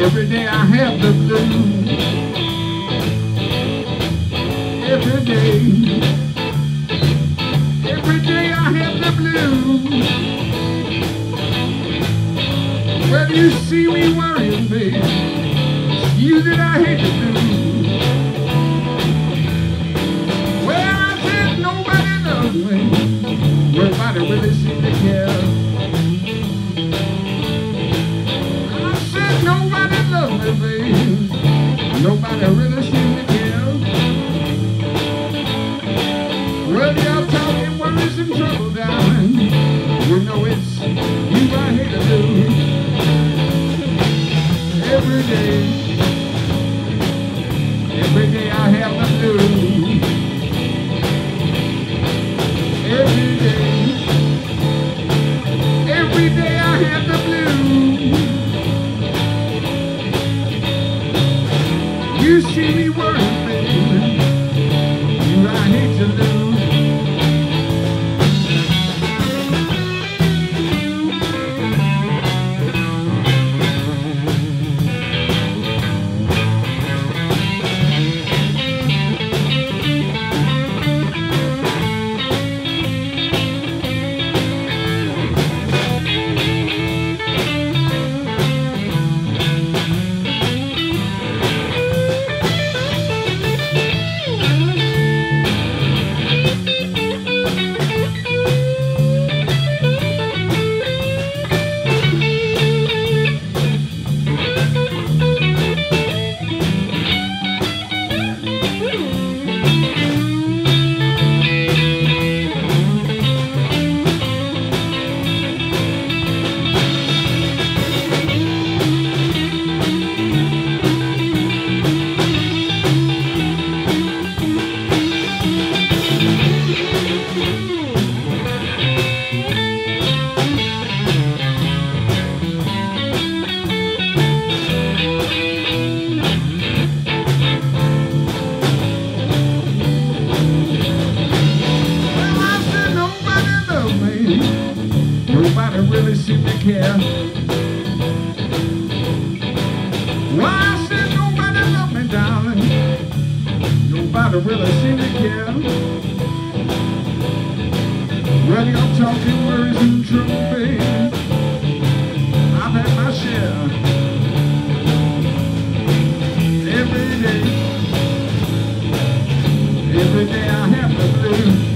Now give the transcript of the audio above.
Every day I have the blues. Every day I have the blues. Well, you see me worrying, baby, it's you that I hate to do. Well, I said nobody loves me, nobody really seems to care. I said nobody loves me, baby, nobody really seems to care. Well, you're talking worries and trouble, darling, you know it's you I hate to lose. Every day I have the blues. Every day I have the blues. You see me worrying, baby, you I hate to lose. Nobody really seemed to care. Why, I said nobody loved me, darling. Nobody really seemed to care. Well, you're talking worries and trouble, baby, I've had my share. Every day I have the blues.